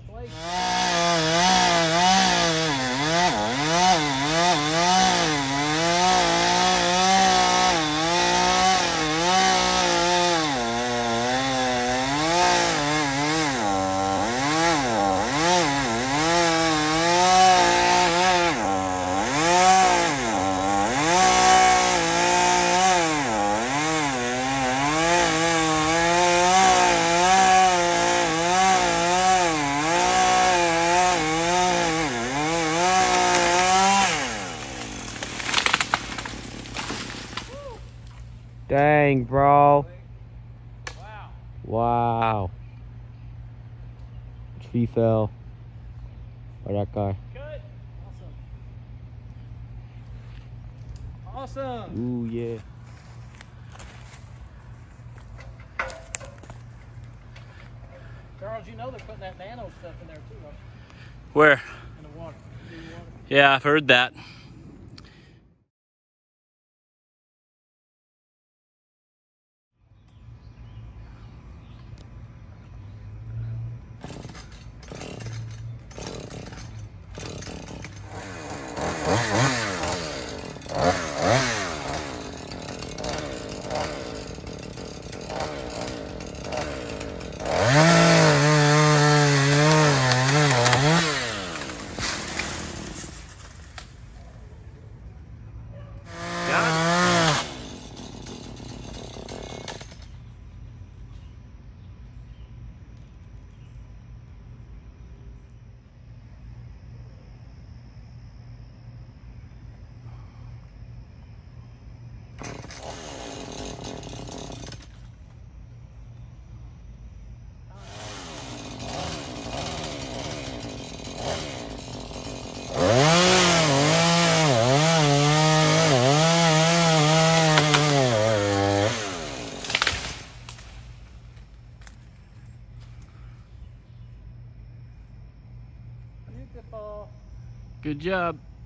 Blake. Dang, bro. Wow. Wow. Tree fell. Or that guy. Cut. Awesome. Awesome. Ooh, yeah. Charles, you know they're putting that nano stuff in there too, right? Where? In the water. Yeah, I've heard that. Beautiful. Good job.